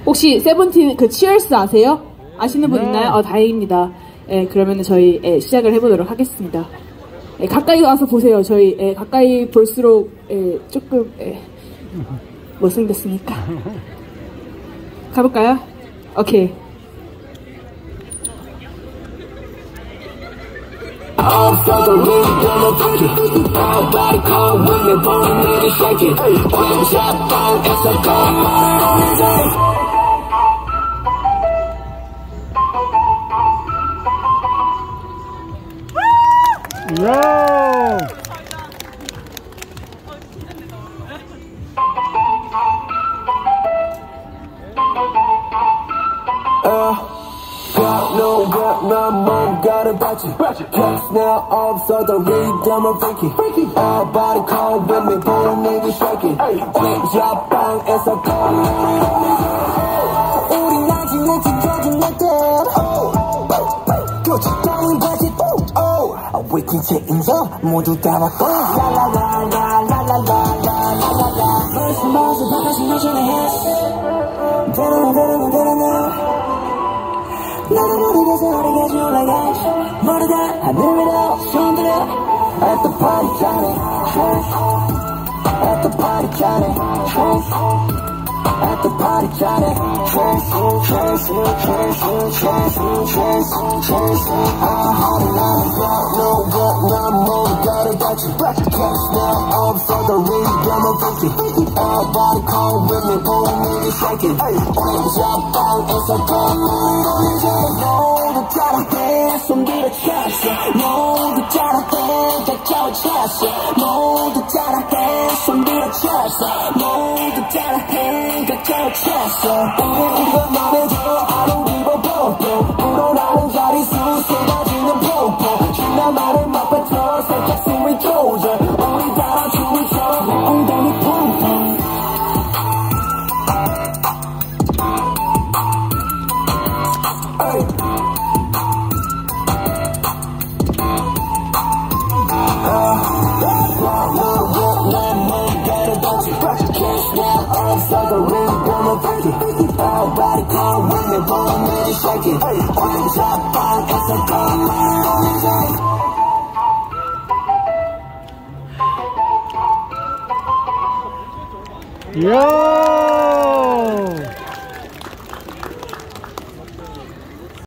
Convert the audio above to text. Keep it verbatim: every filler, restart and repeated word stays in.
혹시 세븐틴 그 치얼스 아세요? 아시는 분 있나요? 어, 다행입니다. 예, 그러면 저희 예, 시작을 해보도록 하겠습니다. 예, 가까이 와서 보세요. 저희 예, 가까이 볼수록 예, 조금 예, 못생겼으니까. 가볼까요? 오케이. All for the lead, gonna break it. Everybody come with me, boom, let it shake it. One shot, bang, it's a gold mine on the day. Yo! Uh. got no got my mom got a budget. Cats now 없어 the rhythm freaky. Everybody call with me, boom nigga shake it. Quick drop 방에서 go. 우리 나중에 찢어진 내 끝. 끝이 budget. Oh, we can change up. 모두 다 바꿔. La la la la la la la la la la. First and most 바꿔서 나중에 했어. Da da da da da. 나는 어디가서 어디가 올라가지 모르다 하늘 위로 손 들어 At the party Johnny At the party Johnny At the party Johnny I'm holding on to God, no what, 난 모두 다를 받지 Cash now 없어 the rhythm of freaky Everybody come with me, boom nigga shake it Wings up, 방에서 come 모두 따라해 손들어 찼어 모두 따라해 가까워 찼어 모두 따라해 손들어 찼어 모두 따라해 가까워 찼어 우리가 맘에 들어 I don't give a pop 불어나는 자릿수 쏟아지는 폭포 지난 말을 막 뱉어 살짝 숨이 조져 우리 따라 춤을 춰 내 엉덩이 펑펑 Everybody come with me, boom, let it shake it. Wings up, bang, it's a gold mine on the day. Yo!